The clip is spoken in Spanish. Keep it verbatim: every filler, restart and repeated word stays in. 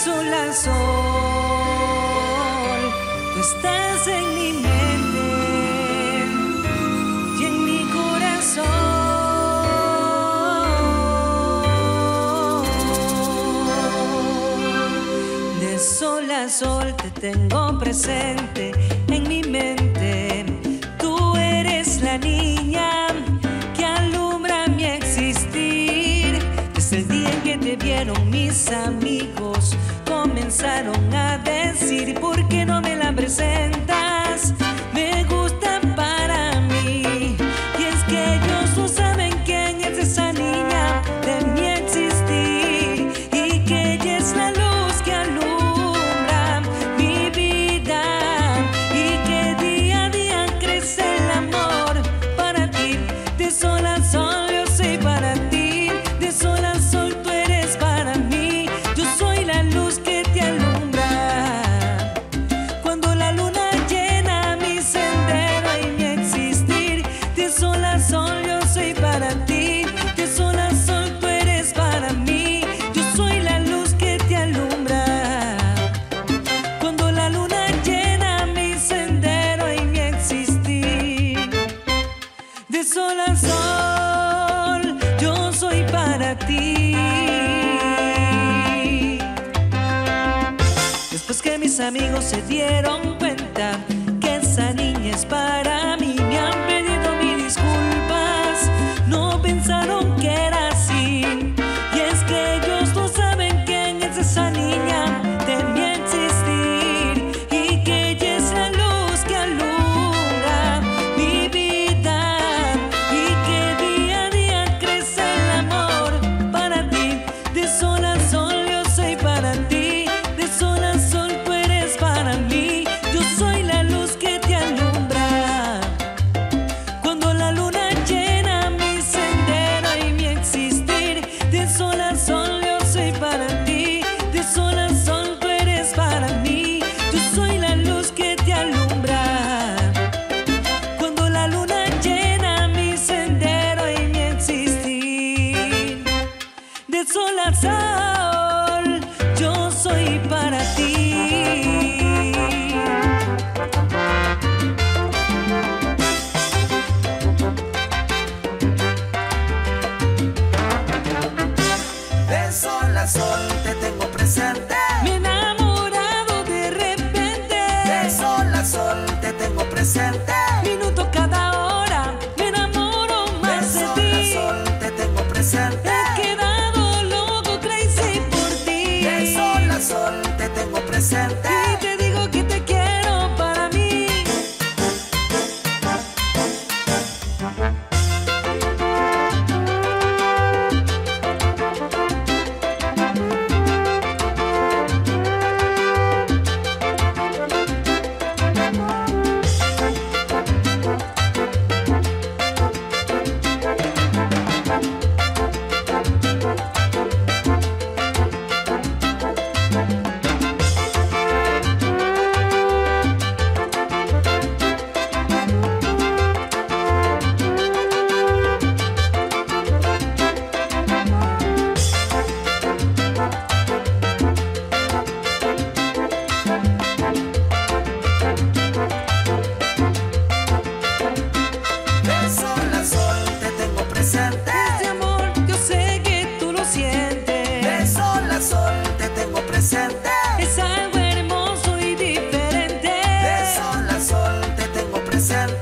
sol a sol, tú estás en mi mente y en mi corazón. De sol a sol te tengo presente en mi mente. Tú eres la niña que alumbra mi existir. Desde el día en que te vieron mis amigos, comenzaron a decir: ¿por qué no me la presentas? Me gusta para mí. Y es que ellos no saben quién es esa niña de mi existir, y que ella es la luz que alumbra mi vida, y que día a día crece el amor para ti. De sol a sol yo soy para ti, de sol a sol tú eres para mí. Yo soy la luz que te alumbra cuando la luna llena mi sendero y mi existir. De sol a sol yo soy para ti, de sol a sol tú eres para mí. Yo soy la luz que te alumbra cuando la luna llena mi sendero y mi existir. De sol a sol yo soy para ti. Después que mis amigos se dieron cuenta que esa niña es para mí, me han pedido mil disculpas. No pensaron que era así, y es que ellos no saben quién es esa niña de mi existir, y que ella es la luz que alumbra mi vida, y que día a día crece el amor para ti. De sol a sol yo soy para ti, de sol a sol tú eres para mí. Yo soy la luz que te alumbra cuando la luna llena mi sendero y mi existir. De sol a sol yo soy para ti, de sol a sol tú eres para mí. Yo soy la luz que te alumbra cuando la luna llena mi sendero y mi existir. De sol a sol yo soy para ti. De sol a sol te tengo presente. Me he enamorado de repente, De sol a sol te tengo presente. minuto cada hora me enamoro De más de sol a ti. sol te tengo presente. He quedado loco, crazy por ti. De sol a sol te tengo presente. Y te digo que te quiero para mí. De sol a sol te tengo presente. Este amor yo sé que tú lo sientes. De sol a sol te tengo presente. Es algo hermoso y diferente. De sol a sol te tengo presente.